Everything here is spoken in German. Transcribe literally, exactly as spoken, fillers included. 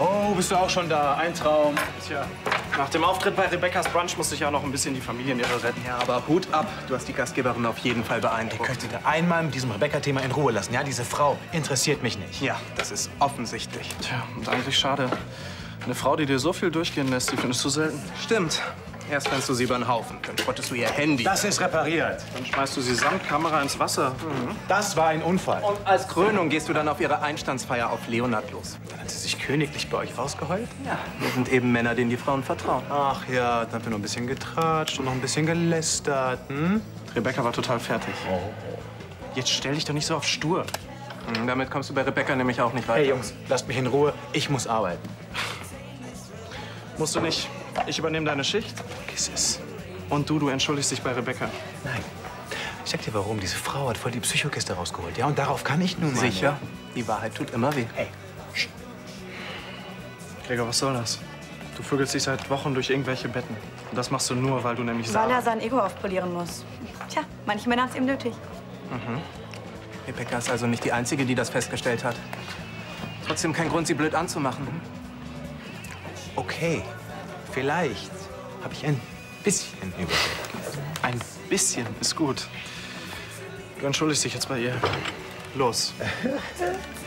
Oh, bist du auch schon da? Ein Traum. Tja, nach dem Auftritt bei Rebecca's Brunch musste ich auch noch ein bisschen die Familienehre retten. Ja, aber Hut ab. Du hast die Gastgeberin auf jeden Fall beeindruckt. Könnt ihr da einmal mit diesem Rebecca-Thema in Ruhe lassen? Ja, diese Frau interessiert mich nicht. Ja, das ist offensichtlich. Tja, und eigentlich schade. Eine Frau, die dir so viel durchgehen lässt, die findest du selten. Stimmt. Erst rennst du sie über den Haufen, dann spottest du ihr Handy. Das ist repariert. Dann schmeißt du sie samt Kamera ins Wasser. Mhm. Das war ein Unfall. Und als Krönung gehst du dann auf ihre Einstandsfeier auf Leonard los. Dann hat sie sich königlich bei euch rausgeheult? Ja, wir sind eben Männer, denen die Frauen vertrauen. Ach ja, dann haben wir noch ein bisschen getratscht und noch ein bisschen gelästert. Hm? Rebecca war total fertig. Oh. Jetzt stell dich doch nicht so auf stur. Mhm, damit kommst du bei Rebecca nämlich auch nicht weiter. Hey Jungs, lasst mich in Ruhe. Ich muss arbeiten. Musst du nicht. Ich übernehme deine Schicht. Vergiss es. Und du, du entschuldigst dich bei Rebecca. Nein. Ich sag dir warum. Diese Frau hat voll die Psychokiste rausgeholt. Ja, und darauf kann ich nun mal. Sicher? Die Wahrheit tut immer weh. Hey. Gregor, was soll das? Du vögelst dich seit Wochen durch irgendwelche Betten. Und das machst du nur, weil du nämlich Weil er sagst. sein Ego aufpolieren muss. Tja, manche Männer haben es ihm nötig. Mhm. Rebecca ist also nicht die Einzige, die das festgestellt hat. Trotzdem kein Grund, sie blöd anzumachen. Okay. Vielleicht habe ich ein bisschen Überblick. Ein bisschen ist gut. Du entschuldigst dich jetzt bei ihr. Los.